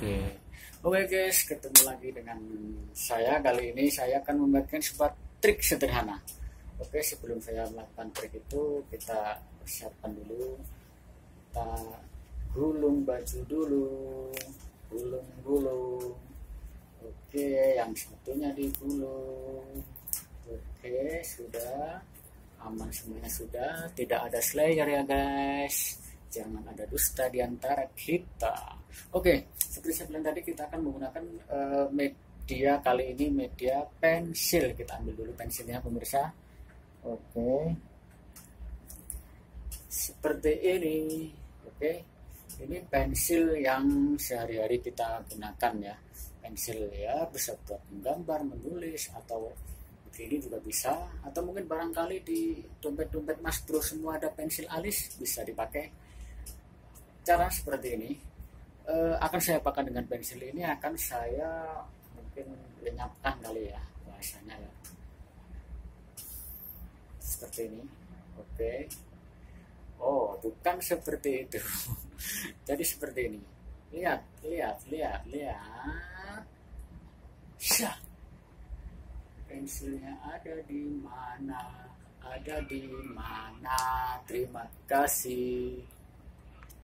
Oke, oke guys, ketemu lagi dengan saya. Kali ini saya akan membagikan sebuah trik sederhana. Oke, sebelum saya melakukan trik itu, kita persiapkan dulu. Kita gulung baju dulu, gulung. Oke, yang satunya digulung. Oke, sudah aman, semuanya sudah. Tidak ada slayer ya guys. Jangan ada dusta di antara kita. Oke, seperti saya bilang tadi, kita akan menggunakan media kali ini, media pensil. Kita ambil dulu pensilnya pemirsa. Oke, seperti ini. Oke, ini pensil yang sehari-hari kita gunakan ya. Pensil ya, bisa buat menggambar, menulis, atau begini juga bisa. Atau mungkin barangkali di dompet-dompet Mas Bro semua ada pensil alis, bisa dipakai. Cara seperti ini akan saya pakai dengan pensil ini, akan saya mungkin lenyapkan kali ya bahasanya ya, seperti ini. Oke, oh bukan seperti itu. Jadi seperti ini, lihat. Syah, pensilnya ada di mana, terima kasih.